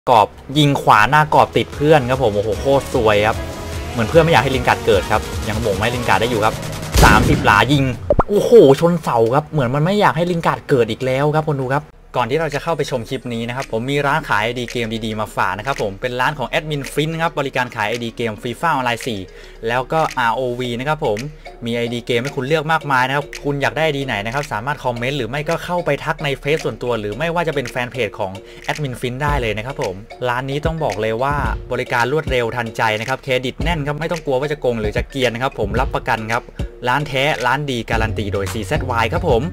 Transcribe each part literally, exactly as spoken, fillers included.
กรอบยิงขวาหน้ากรอบติดเพื่อนครับผมโอ้โหโคตรสวยครับเหมือนเพื่อนไม่อยากให้ลินการ์ดเกิดครับยังหม่งไม่ลินการ์ดได้อยู่ครับสามสิบหลายิงโอ้โหชนเสาครับเหมือนมันไม่อยากให้ลินการ์ดเกิดอีกแล้วครับคนดูครับก่อนที่เราจะเข้าไปชมคลิปนี้นะครับผมมีร้านขาย ไอ ดี เกมดีๆมาฝากนะครับผมเป็นร้านของแอดมินฟินครับบริการขาย ไอ ดี เกม ฟีฟ่า ออนไลน์ สี่แล้วก็ อาร์ โอ วี นะครับผมมี ไอ ดี เกมให้คุณเลือกมากมายนะครับคุณอยากได้ ไอ ดี ไหนนะครับสามารถคอมเมนต์หรือไม่ก็เข้าไปทักในเฟซส่วนตัวหรือไม่ว่าจะเป็นแฟนเพจของแอดมินฟินได้เลยนะครับผมร้านนี้ต้องบอกเลยว่าบริการรวดเร็วทันใจนะครับเครดิตแน่นครับไม่ต้องกลัวว่าจะโกงหรือจะเกรียนนะครับผมรับประกันครับร้านแท้ร้านดีการันตีโดย ซี แซด วาย ครับผม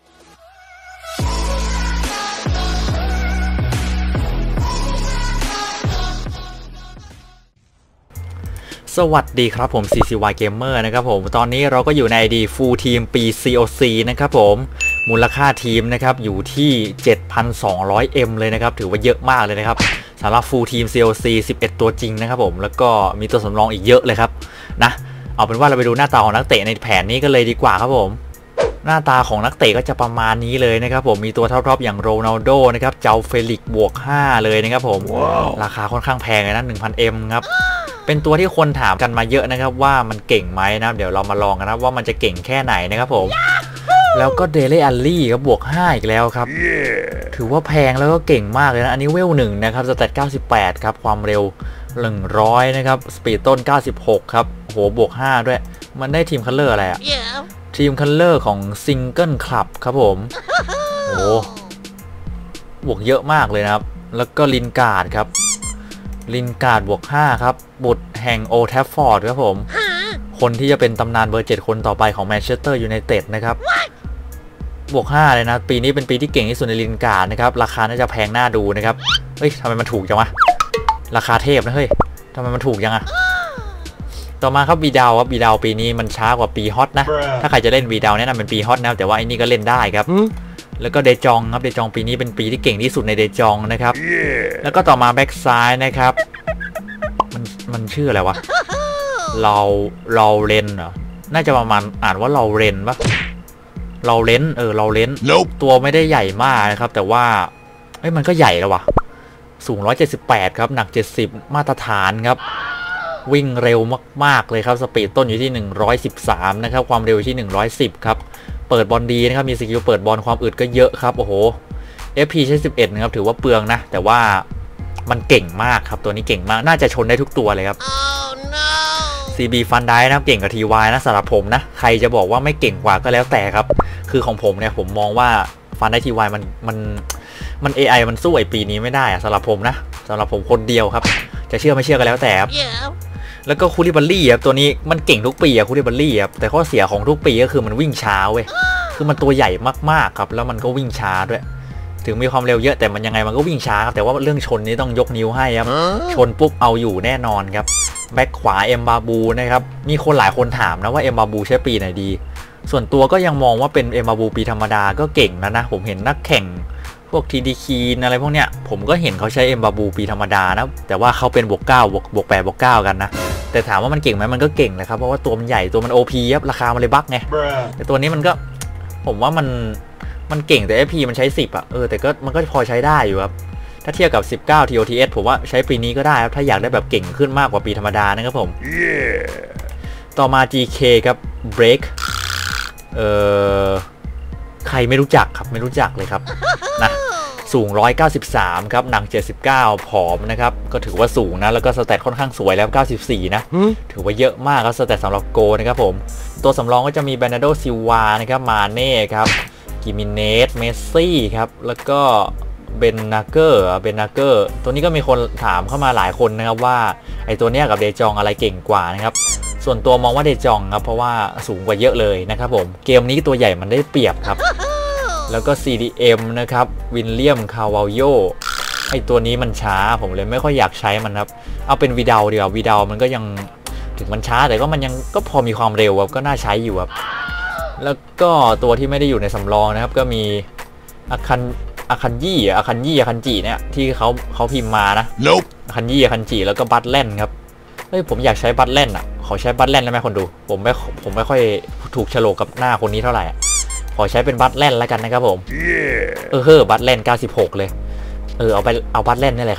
สวัสดีครับผม ซี ซี วาย Gamer นะครับผมตอนนี้เราก็อยู่ใน ไอ ดี Full Team ปี ซี โอ ซี นะครับผมมูลค่าทีมนะครับอยู่ที่ เจ็ดพันสองร้อยเอ็ม เลยนะครับถือว่าเยอะมากเลยนะครับสำหรับ Full Team ซี โอ ซี สิบเอ็ดตัวจริงนะครับผมแล้วก็มีตัวสำรองอีกเยอะเลยครับนะเอาเป็นว่าเราไปดูหน้าตาของนักเตะในแผนนี้กันเลยดีกว่าครับผมหน้าตาของนักเตะก็จะประมาณนี้เลยนะครับผมมีตัวท็อปๆอย่างโรนัลโดนะครับเจ้าเฟลิกซ์บวกห้าเลยนะครับผม wow. ราคาค่อนข้างแพงเลยนะ หนึ่งพันเอ็ม ครับเป็นตัวที่คนถามกันมาเยอะนะครับว่ามันเก่งไหมนะเดี๋ยวเรามาลองกันนะว่ามันจะเก่งแค่ไหนนะครับผม แล้วก็เดเล่อัลลี่ครับบวกห้าอีกแล้วครับ yeah. ถือว่าแพงแล้วก็เก่งมากเลยนะอันนี้เวลหนึ่งนะครับสแตทเก้าสิบแปดครับความเร็วหนึ่งร้อยนะครับสปีดต้นเก้าสิบหกครับโหบวกห้าด้วยมันได้ทีมคัลเลอร์อะไรอะ yeah. ทีมคัลเลอร์ของซิงเกิลคลับครับผมโอ้บวกเยอะมากเลยนะครับแล้วก็ลินการ์ดครับลินการ์ดบวกห้าครับบุตรแห่งโอแทฟฟอร์ดครับผมคนที่จะเป็นตำนานเบอร์เจ็ดคนต่อไปของแมนเชสเตอร์ยูไนเต็ดนะครับบวกห้าเลยนะปีนี้เป็นปีที่เก่งที่สุดในลินการ์ดนะครับราคาน่าจะแพงน่าดูนะครับเฮ้ยทำไมมันถูกจังวะราคาเทพนะเฮ้ยทำไมมันถูกจังอะต่อมาครับวีดาวครับวีดาวปีนี้มันช้ากว่าปีฮอตนะถ้าใครจะเล่นวีดาวแนะนำเป็นปีฮอตนะแต่ว่าไอ้นี่ก็เล่นได้ครับแล้วก็เดจองครับเดจองปีนี้เป็นปีที่เก่งที่สุดในเดจองนะครับ yeah. แล้วก็ต่อมาแบ็กซ้ายนะครับมันมันชื่ออะไรวะเราเราเรนเหรอน่าจะประมาณอ่านว่าเราเรนปะเราเลนเออเราเลน nope. ตัวไม่ได้ใหญ่มากนะครับแต่ว่าเอ้ยมันก็ใหญ่แล้ววะสูงหนึ่งร้อยเจ็ดสิบแปดครับหนักเจ็ดสิบมาตรฐานครับวิ่งเร็วมากๆเลยครับสปีดต้นอยู่ที่หนึ่งร้อยสิบสามนะครับความเร็วที่หนึ่งร้อยสิบครับเปิดบอลดีนะครับมีสกิลเปิดบอลความอึดก็เยอะครับโอ้โห เอฟ พี ใช้สิบเอ็ดนะครับถือว่าเปลืองนะแต่ว่ามันเก่งมากครับตัวนี้เก่งมากน่าจะชนได้ทุกตัวเลยครับ oh, no. ซี บี ฟันได้นะครับเก่งกับ ที วาย นะสำหรับผมนะใครจะบอกว่าไม่เก่งกว่าก็แล้วแต่ครับคือของผมเนี่ยผมมองว่าฟันได้ ที วาย มันมันมัน เอ ไอ มันสู้ไอปีนี้ไม่ได้สำหรับผมนะสำหรับผมคนเดียวครับจะเชื่อไม่เชื่อก็แล้วแต่ครับ yeah.แล้วก็คูลิบารี่ครับตัวนี้มันเก่งทุกปีอะคูลิบารี่ครับแต่ข้อเสียของทุกปีก็คือมันวิ่งช้าเว้ยคือมันตัวใหญ่มากๆครับแล้วมันก็วิ่งช้าด้วยถึงมีความเร็วเยอะแต่มันยังไงมันก็วิ่งช้าครับแต่ว่าเรื่องชนนี้ต้องยกนิ้วให้ครับชนปุ๊บเอาอยู่แน่นอนครับแบ็คขวาเอ็มบาบูนะครับมีคนหลายคนถามนะว่าเอ็มบาบูใช้ปีไหนดีส่วนตัวก็ยังมองว่าเป็นเอ็มบาบูปีธรรมดาก็เก่งนะนะผมเห็นนักแข่งพวกทีดีคีนอะไรพวกเนี้ยผมก็เห็นเขาใช้เอ็มบาบูปีธรรมดานะแต่ว่าเขาเป็นบวกเก้าบวกบวกแปดบวกเก้ากันนะแต่ถามว่ามันเก่งไหมมันก็เก่งนะครับเพราะว่าตัวมันใหญ่ตัวมัน โอ พี ครับราคามันเลยบั๊กไงแต่ตัวนี้มันก็ผมว่ามันมันเก่งแต่ เอฟ พี มันใช้สิบอ่ะเออแต่ก็มันก็พอใช้ได้อยู่ครับถ้าเทียบกับสิบเก้า ที โอ ที เอส ผมว่าใช้ปีนี้ก็ได้ครับถ้าอยากได้แบบเก่งขึ้นมากกว่าปีธรรมดานะครับผม yeah. ต่อมา จี เค ครับ Break เอ่อใครไม่รู้จักครับไม่รู้จักเลยครับนะสูงหนึ่งร้อยเก้าสิบสามครับหนักเจ็ดสิบเก้าผอมนะครับก็ถือว่าสูงนะแล้วก็สแตทค่อนข้างสวยแล้วเก้าสิบสี่นะถือว่าเยอะมากครับสแตทสำหรับโกนะครับผมตัวสำรองก็จะมีเบรนาร์โดซิลวานะครับมาเน่ครับกิมิเนสเมสซี่ครับแล้วก็เบนนาเกอร์เบนนาเกอร์ตัวนี้ก็มีคนถามเข้ามาหลายคนนะครับว่าไอตัวเนี้ยกับเดจองอะไรเก่งกว่านะครับส่วนตัวมองว่าเดจองครับเพราะว่าสูงกว่าเยอะเลยนะครับผมเกมนี้ตัวใหญ่มันได้เปรียบครับแล้วก็ ซี ดี เอ็ม นะครับวิลเลียมคาวาลโยไอตัวนี้มันช้าผมเลยไม่ค่อยอยากใช้มันครับเอาเป็นวีดาวดีกว่าวีดาวมันก็ยังถึงมันช้าแต่ก็มันยังก็พอมีความเร็วครับก็น่าใช้อยู่ครับแล้วก็ตัวที่ไม่ได้อยู่ในสำรองนะครับก็มีอาคันอาคันยี่อาคันยี่อาคันจีเนี่ยที่เขาเขาพิมพ์มานะ nope. อาคันยี่อาคันจีแล้วก็บัตแลนครับเฮ้ยผมอยากใช้บัตแลนอ่ะขอใช้บัตแลนได้ไหมคนดูผมไม่ผมไม่ค่อยถูกโฉลกกับหน้าคนนี้เท่าไหร่ขอใช้เป็นบัตแลนแล้วกันนะครับผม yeah. เออเฮ้อบัตแลนเก้าสิบหกเลยเออเอาไปเอาบัตแลนนี่แหละครับ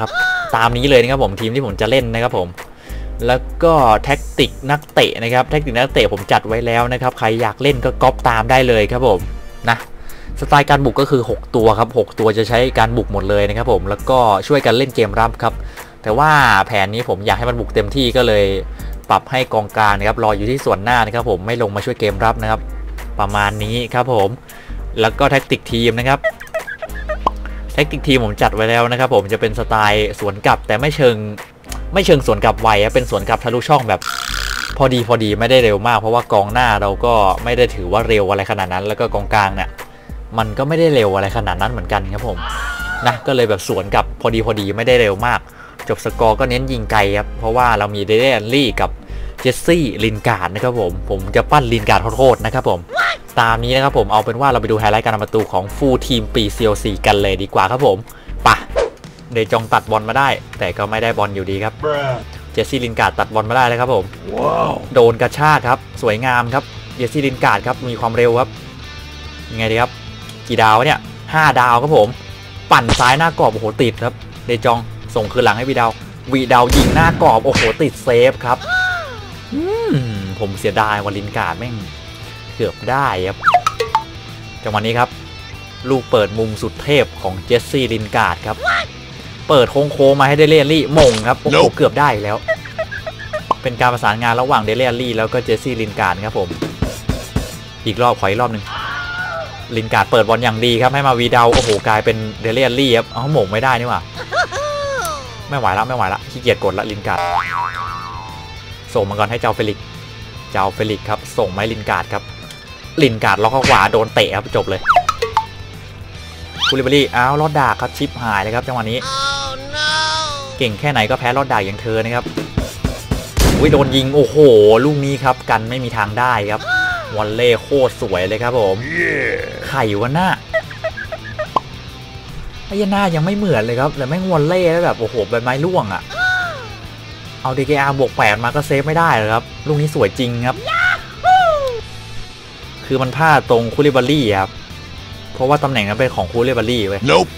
ตามนี้เลยนะครับผมทีมที่ผมจะเล่นนะครับผมแล้วก็แท็กติกนักเตะนะครับแท็กติกนักเตะผมจัดไว้แล้วนะครับใครอยากเล่นก็ก๊อปตามได้เลยครับผมนะสไตล์การบุกก็คือหกตัวครับหกตัวจะใช้การบุกหมดเลยนะครับผมแล้วก็ช่วยกันเล่นเกมรับครับแต่ว่าแผนนี้ผมอยากให้มันบุกเต็มที่ก็เลยปรับให้กองกลางนะครับรออยู่ที่ส่วนหน้านะครับผมไม่ลงมาช่วยเกมรับนะครับประมาณนี้ครับผมแล้วก็แท็กติกทีมนะครับแท็กติกทีมผมจัดไว้แล้วนะครับผมจะเป็นสไตล์สวนกลับแต่ไม่เชิงไม่เชิงสวนกลับไวเป็นสวนกลับทะลุช่องแบบพอดีพอดีไม่ได้เร็วมากเพราะว่ากองหน้าเราก็ไม่ได้ถือว่าเร็วอะไรขนาดนั้นแล้วก็กองกลางเนี่ยมันก็ไม่ได้เร็วอะไรขนาดนั้นเหมือนกันครับผมนะก็เลยแบบสวนกับพอดีพอดีไม่ได้เร็วมากจบสกอร์ก็เน้นยิงไกลครับเพราะว่าเรามีเดเดนลี่กับเจสซี่ลินการ์ดนะครับผมผมจะปั้นลินการ์ดโทษนะครับผมตามนี้นะครับผมเอาเป็นว่าเราไปดูไฮไลท์การทำประตูของฟูลทีมปี ซี โอ ซี กันเลยดีกว่าครับผมปะเดจองตัดบอลมาได้แต่ก็ไม่ได้บอลอยู่ดีครับเจสซี่ลินการ์ดตัดบอลมาได้เลยครับผม wow. โดนกระชากครับสวยงามครับเจสซี่ลินการ์ดครับมีความเร็วครับยังไงดีครับกี่ดาวเนี่ยห้าดาวครับผมปั่นซ้ายหน้ากรอบโอ้โหติดครับเดจองส่งคืนหลังให้วีดาววีดาวยิงหน้ากรอบโอ้โหติดเซฟครับอืมผมเสียดายว่าลินการ์ดแม่งเกือบได้ครับจังหวะนี้ครับลูกเปิดมุมสุดเทพของเจสซี่ลินการ์ดครับเปิดโค้งๆมาให้เดเลียรี่มงครับโอ้โหเกือบได้แล้วเป็นการประสานงานระหว่างเดเลียรี่แล้วก็เจสซี่ลินการ์ดครับผมอีกรอบขออีกรอบหนึ่งลินการ์ดเปิดบอลอย่างดีครับให้มาวีดาวโอ้โหกลายเป็นเดเลียรี่ครับเอาหมงไม่ได้นี่หว่าไม่ไหวแล้วไม่ไหวแล้วขี้เกียจกดละลินการ์ดส่งมาก่อนให้เจ้าเฟลิกเจ้าเฟลิกครับส่งไม้ลินการ์ดครับลินการ์ดล็อกเข้าขวาโดนเตะครับจบเลยคูลิบารีอ้าวลอดดากครับชิปหายเลยครับจังหวะนี้ oh, no. เก่งแค่ไหนก็แพ้ลอดดากอย่างเธอนะครับอุ้ยโดนยิงโอ้โหลูกนี้ครับกันไม่มีทางได้ครับวอลเล่โคตรสวยเลยครับผม yeah. ไข่วันหน้าไอ้ยันหน้ายังไม่เหมือนเลยครับแต่แม่งวอลเล่แล้วแบบโอ้โหใบไม้ร่วงอ่ะเอา ดี เค อาร์ บวกแปดมาก็เซฟไม่ได้เลยครับลูกนี้สวยจริงครับ yeah. คือมันพลาดตรงคูลิบารีครับเพราะว่าตำแหน่งนั้นเป็นของคูลิบารีเว้ย nope.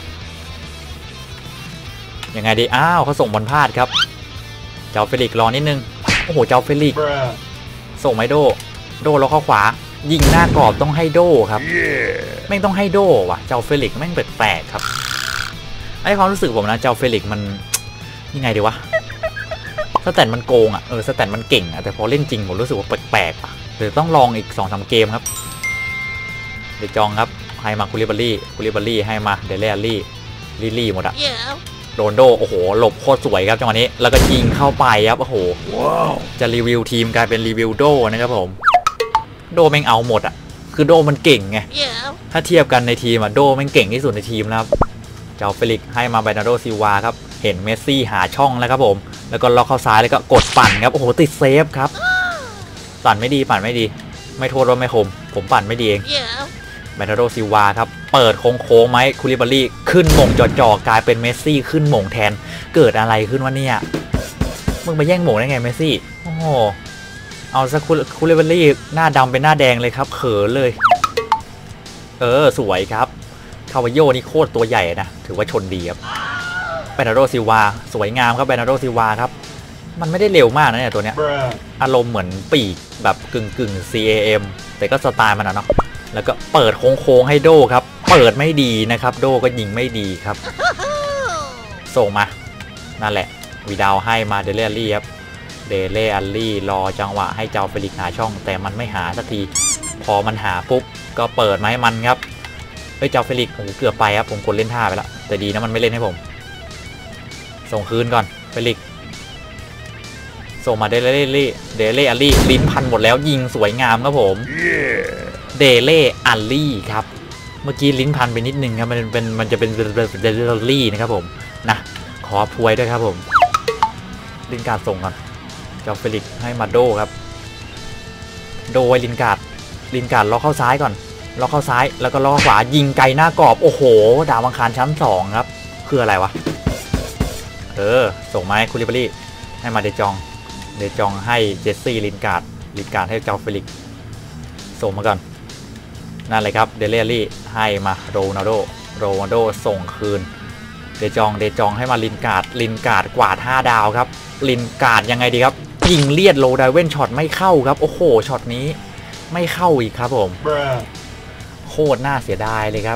ยังไงดีอ้าวเขาส่งบอลพลาดครับเจ้าเฟลิกรอนิดนึงโอ้โหเจ้าเฟลิก Bruh. ส่งไมโดโดแล้วเข้าขวายิงหน้ากรอบต้องให้โดครับ yeah. แม่งต้องให้โดว่ะเจ้าเฟลิกแม่งแปลกๆครับไอ้ความรู้สึกผมนะเจ้าเฟลิกมันยังไงดีวะสแตทมันโกงอ่ะเออสแตทมันเก่งอ่ะแต่พอเล่นจริงผมรู้สึกว่าแปลกๆอ่ะเดี๋ยวต้องลองอีก สองสาม เกมครับเดจองครับให้มาคูลิบารีคูลิบารีให้มาเดเลียรี่ลิลี่หมดอะ yeah. โดนโดโอ้โหหลบโคตรสวยครับจังหวะนี้แล้วก็ยิงเข้าไปครับโอ้โห wow. จะรีวิวทีมกลายเป็นรีวิวโดนะครับผมโดแม่งเอาหมดอะคือโดมันเก่งไง yeah. ถ้าเทียบกันในทีมอะโดแม่งเก่งที่สุดในทีมนะครับเจ้าเฟลิกให้มาเบนาโดซิลวาครับเห็นเมสซี่หาช่องแล้วครับผมแล้วก็ล็อกเข้าซ้ายแล้วก็กดปั่นครับโอ้โหติดเซฟครับปั่นไม่ดีปั่นไม่ดีไม่โทษว่าไม่คมผมปั่นไม่ดีเอง yeah.เบนาโดซิลวาครับเปิดโค้งๆไหมคูลิบารีขึ้นหม่งจ่อๆกลายเป็นเมสซี่ขึ้นหม่งแทนเกิดอะไรขึ้นวะเนี่ยมึงไปแย่งหม่งได้ไงเมสซี่โอ้โหเอาซะคูลิบารีหน้าดำเป็นหน้าแดงเลยครับเขินเลยเออสวยครับคาวาโยนี่โคตรตัวใหญ่นะถือว่าชนดีครับเบนาโดซิลวาสวยงามครับเบนาโดซิลวาครับมันไม่ได้เร็วมากนะเนี่ยตัวเนี้ย Bruh. อารมณ์เหมือนปีกแบบกึ่งกึ่ง ซี เอ เอ็ม แต่ก็สไตล์มันนะเนาะแล้วก็เปิดโค้งๆให้โดครับเปิดไม่ดีนะครับโดก็ยิงไม่ดีครับส่งมานั่นแหละวีดาวให้มาเดเลียรี่ครับเดเลียรี่รอจังหวะให้เจ้าเฟลิกหาช่องแต่มันไม่หาสักทีพอมันหาปุ๊บก็เปิดมาให้มันครับเฮ้ยเจ้าเฟลิกโอ้โหเกือบไปครับผมกดเล่นท่าไปแล้วแต่ดีนะมันไม่เล่นให้ผมส่งคืนก่อนเฟลิกส่งมาเดเลียรี่เดเลียรี่ลิ้นพันหมดแล้วยิงสวยงามครับผม yeah.เดเล่อัลลี่ครับเมื่อกี้ลิ้นพันไปนิดนึงครับมันเป็นมันจะเป็นเดเล่ลี่นะครับผมนะขอพวยด้วยครับผมลินการ์ดส่งก่อนเจ้าเฟลิกให้มาโดครับโดยลินการ์ดลินการ์ดล็อกเข้าซ้ายก่อนล็อกเข้าซ้ายแล้วก็ล็อกขวายิงไกลหน้ากรอบโอ้โหดาวอังคารชั้นสองครับคืออะไรวะเออส่งมาให้คูลิบารีให้มาเดจองเดจองให้เจสซี่ลินการ์ดลินการ์ดให้เจ้าเฟลิกส่งมาก่อนนั่นเลยครับเดเลียรี่ให้มาโรนัลโดโรนัลโดส่งคืนเดจองเดจองให้มาลินการ์ดลินการ์ดกวาดห้าดาวครับลินการ์ดยังไงดีครับยิงเลียดโลไดเว่นช็อตไม่เข้าครับโอ้โหช็อตนี้ไม่เข้าอีกครับผมโคตรน่าเสียดายเลยครับ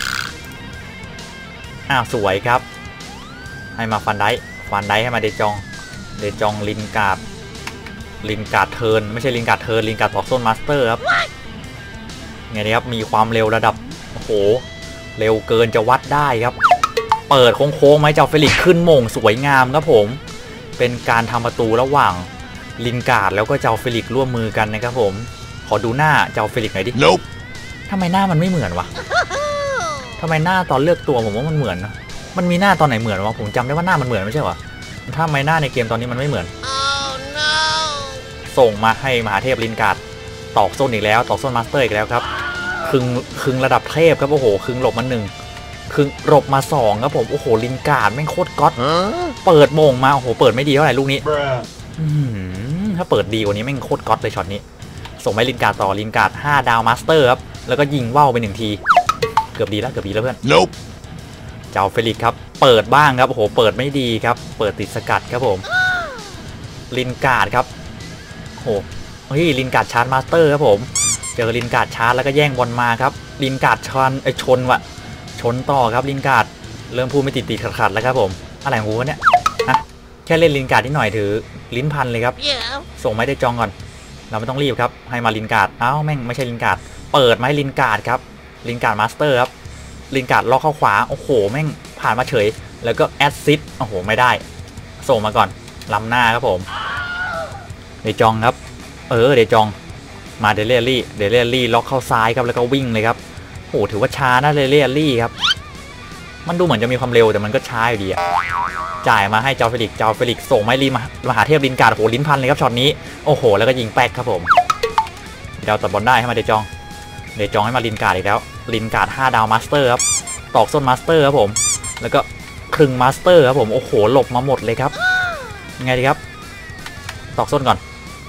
อ้าวสวยครับให้มาฟันได้ฟันได้ให้มาเดจองเดจองลินการ์ดลินการ์ดเทิร์นไม่ใช่ลินการ์ดเทิร์นลินการ์ดต่อโซนมาสเตอร์ครับไงดีครับมีความเร็วระดับโอ้โหเร็วเกินจะวัดได้ครับเปิดโค้งๆไหมเจ้าเฟลิกขึ้นโมงสวยงามครับผมเป็นการทำประตูระหว่างลินการ์ดแล้วก็เจ้าเฟลิกร่วมมือกันนะครับผมขอดูหน้าเจ้าเฟลิกหน่อยดิ nope. ทำไมหน้ามันไม่เหมือนวะทำไมหน้าตอนเลือกตัวผมว่ามันเหมือนนะมันมีหน้าตอนไหนเหมือนวะผมจำได้ว่าหน้ามันเหมือนไม่ใช่วะถ้าไม่หน้าในเกมตอนนี้มันไม่เหมือน oh, no. ส่งมาให้มหาเทพลินการ์ดตอกโซนอีกแล้วตอกโซนมาสเตอร์อีกแล้วครับคึงคึงระดับเทพครับโอ้โหคึงหลบมาหนึ่งคึงหลบมาสองครับผมโอ้โหลินการ์ดแม่งโคตรก๊อต huh? เปิดโมงมาโอ้โหเปิดไม่ดีเท่าไหร่ลูกนี้ถ้าเปิดดีกว่านี้แม่งโคตรก๊อตเลยช็อตนี้ส่งให้ลินการ์ดต่อลินการ์ดห้าดาวมาสเตอร์ครับแล้วก็ยิงว่าวไปหนึ่งทีเกือบดีแล้วเกือบดีแล้วเพื่อน nope. เจ้าเฟลิกครับเปิดบ้างครับโอ้โหเปิดไม่ดีครับเปิดติดสกัดครับผมลินการ์ดครับโอ้โหเฮ้ยลินการ์ดชาร์จมาสเตอร์ครับผมเจอลินการ์ดชาร์จแล้วก็แย่งบอลมาครับลินการ์ดชนไอชนวะชนต่อครับลินการ์ดเริ่มพูดไม่ติดติดขัดขัดแล้วครับผมอะไรของกูวะเนี่ยฮะแค่เล่นลินการ์ดนิดหน่อยถือลิ้นพันเลยครับ yeah. ส่งไม่ได้จองก่อนเราไม่ต้องรีบครับให้มาลินการ์ดอ้าวแม่งไม่ใช่ลินการ์ดเปิดไหมลินการ์ดครับลินการ์ดมาสเตอร์ครับลินการ์ดล็อกเข้าขวาโอ้โหแม่งผ่านมาเฉยแล้วก็แอดซิดโอ้โหไม่ได้ส่งมาก่อนล้ำหน้าครับผมเดจองครับเออเดจองมาเดเลียรี่เดเลียรี่ล็อกเข้าซ้ายครับแล้วก็วิ่งเลยครับโอ้ถือว่าช้านะเดเลียรี่ครับมันดูเหมือนจะมีความเร็วแต่มันก็ช้าอยู่ดีอะจ่ายมาให้เจ้าเฟลิกเจ้าเฟลิกส่งไม่รีมามหาเทพลินการ์ดโหลิ้นพันเลยครับช็อตนี้โอ้โหแล้วก็ยิงแป๊กครับผมเดาตัดบอลได้ให้มาเดจองเดจองให้มาลินการ์ดอีกแล้วลินการ์ดห้าดาวมาสเตอร์ครับตอกส้นมาสเตอร์ครับผมแล้วก็ครึ่งมาสเตอร์ครับผมโอ้โหหลบมาหมดเลยครับยังไงดีครับตอกส้นก่อน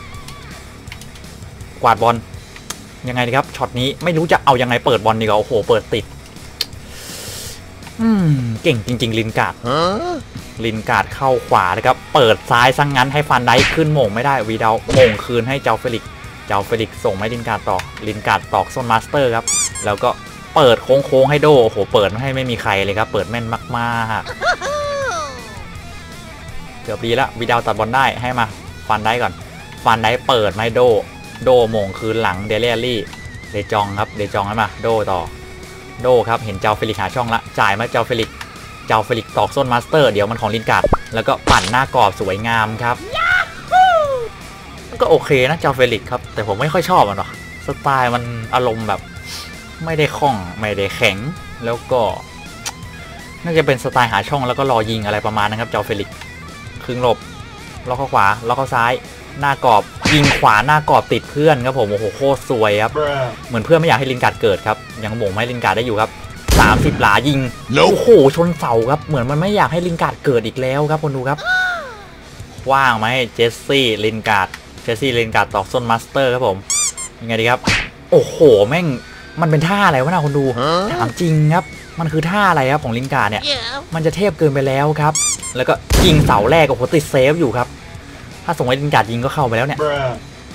กวาดบอลยังไงดีครับช็อตนี้ไม่รู้จะเอายังไงเปิดบอลดีกว่าโอ้โหเปิดติดอืมเก่งจริงๆลินการ์ด huh? ลินการ์ดเข้าขวานะครับเปิดซ้ายซังงั้นให้ฟันได้ขึ้นโมงไม่ได้วีดาวโมงคืนให้เจ้าเฟลิกเจ้าเฟลิกส่งให้ลินการ์ดต่อลินการ์ดตอกส้นมาสเตอร์ครับแล้วก็เปิดโค้งๆให้โดโอ้โหเปิดไม่ให้ไม่มีใครเลยครับเปิดแม่นมากๆเกือบดีแล้ววีดาวตัดบอลได้ให้มาฟันได้ก่อนฟันได้เปิดไม่โดโดโมงคืนหลังเดเลียรี่เดจองครับเดจองให้มาโดต่อโดครับเห็นเจ้าเฟลิกหาช่องละจ่ายมาเจ้าเฟลิกเจ้าเฟลิกตอกส้นมาสเตอร์เดี๋ยวมันของลินการ์ดแล้วก็ปั่นหน้ากรอบสวยงามครับก็โอเคนะเจ้าเฟลิกครับแต่ผมไม่ค่อยชอบมันหรอกสไตล์มันอารมณ์แบบไม่ได้คล่องไม่ได้แข็งแล้วก็น่าจะเป็นสไตล์หาช่องแล้วก็รอยิงอะไรประมาณนั้นครับเจ้าเฟลิกครึ่งหลบล็อกเข้าขวาล็อกเข้าซ้ายหน้ากรอบยิงขวาหน้ากรอบติดเพื่อนครับผมโอ้โหโคตรสวยครับ Bruh. เหมือนเพื่อนไม่อยากให้ลินการ์ดเกิดครับยังโมงไม่ลินการ์ดได้อยู่ครับสามสิบหลายิง nope. โอ้โหชนเสาครับเหมือนมันไม่อยากให้ลินการ์ดเกิดอีกแล้วครับคนดูครับว่างไหมเจสซี่ลินการ์ดเจสซี่ลินการ์ดตอกส้นมาสเตอร์ครับผมยังไงดีครับโอ้โหแม่งมันเป็นท่าอะไรวะนะคนดู huh? ถามจริงครับมันคือท่าอะไรครับของลินการ์ดเนี่ย yeah. มันจะเทพเกินไปแล้วครับแล้วก็ยิงเสาแรกโอ้โหติดเซฟอยู่ครับถ้าส่งให้ลินการ์ดยิงก็เข้าไปแล้วเนี่ย Bruh.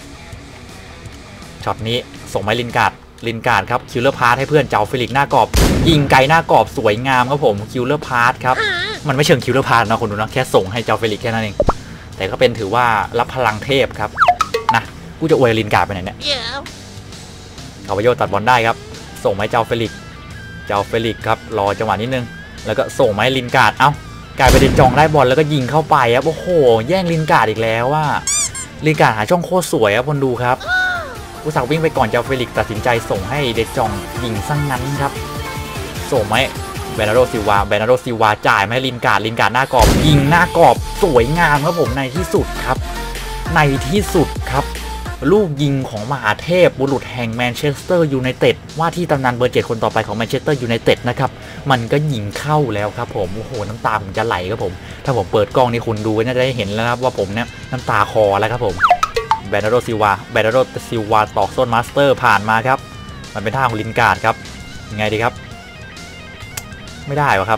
ช็อตนี้ส่งให้ลินการ์ดลินการ์ดครับคิวเลอร์พาร์ทให้เพื่อนเจ้าเฟลิกหน้ากรอบยิงไกลหน้ากรอบสวยงามครับผมคิวเลอร์พาร์ทครับมันไม่เชิงคิวเลอร์พาร์ทนะคนดูนะแค่ส่งให้เจ้าเฟลิกแค่นั้นเองแต่ก็เป็นถือว่ารับพลังเทพครับนะกูจะอวยลินการ์ดไปไหนเนี่ย yeah. เอาไปโยตัดบอลได้ครับส่งให้เจ้าเฟลิกเจ้าเฟลิกครับรอจังหวะนิดนึงแล้วก็ส่งให้ลินการ์ดเอ้ากลายไปเดนจองได้บอลแล้วก็ยิงเข้าไปครับโอ้โหแย่งลินการ์ดอีกแล้วว่าลินการ์ดหาช่องโคตรสวยครับคนดูครับอุตส่าห์วิ่งไปก่อนเจ้าเฟลิกตัดสินใจส่งให้เดนจองยิงซะงั้นครับส่งไหมเบนาโดซิวาเบนาโดซิวาจ่ายไหมลินการ์ดลินการ์ดหน้ากรอบยิงหน้ากรอบสวยงามครับผมในที่สุดครับในที่สุดครับลูกยิงของมหาเทพบุรุษแห่งแมนเชสเตอร์ยูไนเต็ดว่าที่ตำนานเบอร์เจ็ดคนต่อไปของแมนเชสเตอร์ยูไนเต็ดนะครับมันก็ยิงเข้าแล้วครับผมโอ้โหน้ำตาผมจะไหลครับผมถ้าผมเปิดกล้องนี่คุณดูน่าจะได้เห็นแล้วครับว่าผมเนี่ยน้ำตาคอแล้วครับผมเบนาโดซิวาเบนาโดซิวาตอกโซนมาสเตอร์ผ่านมาครับมันเป็นท่าของลินการ์ดครับยังไงดีครับไม่ได้วะครับ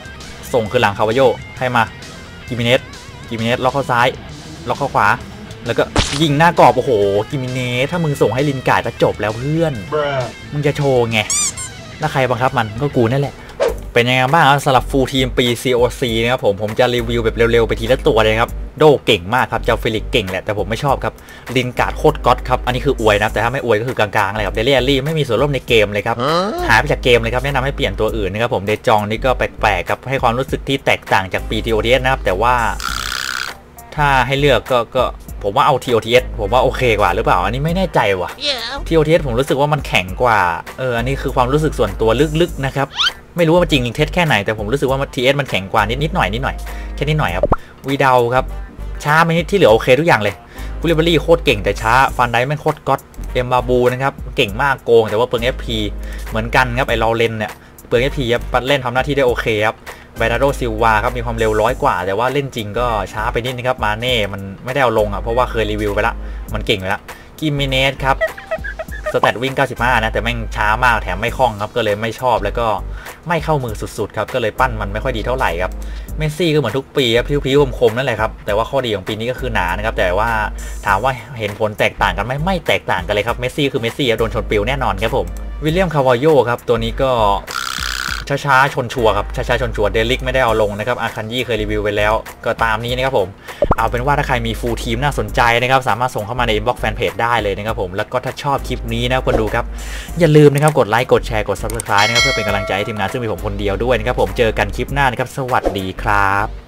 ส่งคือหลังคาวาโยให้มากิมิเนสกิมิเนสล็อกเข้าซ้ายล็อกเข้าขวาแล้วก็ยิงหน้ากรอบโอ้โหกิมิเนสถ้ามึงส่งให้ลินการ์ดก็จบแล้วเพื่อนมึงจะโชว์ไงถ้าใครบังคับมันก็กูนั่นแหละเป็นยังไงบ้างครับสำหรับฟูลทีมปี ซี โอ ซี นะครับผมผมจะรีวิวแบบเร็วๆไปทีละตัวเลยครับโดเก่งมากครับเจ้าฟิลิกเก่งแหละแต่ผมไม่ชอบครับลินการ์ดโคตรก๊อตครับอันนี้คืออวยนะแต่ถ้าไม่อวยก็คือกลางๆเลยครับเดลี่แอลลี่ไม่มีส่วนร่วมในเกมเลยครับหายไปจากเกมเลยครับแนะนำให้เปลี่ยนตัวอื่นนะครับผมเดจองนี่ก็แปลกๆครับให้ความรู้สึกที่แตกต่างจากปี ที โอ ที เอส นะครับแต่ว่าถ้าให้เลือกก็ก็ผมว่าเอา ที โอ ที เอส ผมว่าโอเคกว่าหรือเปล่าอันนี้ไม่แน่ใจว่ะ yeah. ที โอ ที เอส ผมรู้สึกว่ามันแข็งกว่าเอออันนี้คือความรู้สึกส่วนตัวลึกๆนะครับไม่รู้ว่ามันจริงจริงเท็จแค่ไหนแต่ผมรู้สึกว่า ที เอส มันแข็งกว่านิดนิดหน่อยนิดหน่อยแค่นิดหน่อยครับวีดาวครับช้าไปนิดที่เหลือโอเคทุกอย่างเลยคูลิบารี่โคตรเก่งแต่ช้าฟันไดแม่งโคตรก๊อตเอ็มบาบูนะครับเก่งมากโกงแต่ว่าเปิง เอฟ พี เหมือนกันครับไอเราเลนเนี่ยเปิง เอฟ พี ครับเล่นทำหน้าที่ได้โอเคครับเบนาโดซิลวาครับมีความเร็วร้อยกว่าแต่ว่าเล่นจริงก็ช้าไปนิดนะครับมาเน่มันไม่ได้เอาลงอ่ะเพราะว่าเคยรีวิวไปละมันเก่งไปละกิมิเนสครับสแตทวิ่งเก้าสิบห้านะแต่แม่งช้ามากแถมไม่คล่องครับก็เลยไม่ชอบแล้วก็ไม่เข้ามือสุดๆครับก็เลยปั้นมันไม่ค่อยดีเท่าไหร่ครับเมสซี่ก็เหมือนทุกปีครับพิ้วๆคมๆนั่นแหละครับแต่ว่าข้อดีของปีนี้ก็คือหนานะครับแต่ว่าถามว่าเห็นผลแตกต่างกันไหมไม่แตกต่างกันเลยครับเมสซี่คือเมสซี่โดนชนปิวแน่นอนครับผมวิลเลียมคาวาโยครับตัวนี้ก็ช้าๆชนชัวครับช้าๆชนชัวเดลิกไม่ได้เอาลงนะครับอาคันยี่เคยรีวิวไปแล้วก็ตามนี้นะครับผมเอาเป็นว่าถ้าใครมีฟูลทีมน่าสนใจนะครับสามารถส่งเข้ามาในอินบ็อกซ์แฟนเพจได้เลยนะครับผมแล้วก็ถ้าชอบคลิปนี้นะคนดูครับอย่าลืมนะครับกดไลค์กดแชร์กด ซับสไครบ์ นะครับเพื่อเป็นกำลังใจให้ทีมงานซึ่งมีผมคนเดียวด้วยนะครับผมเจอกันคลิปหน้านะครับสวัสดีครับ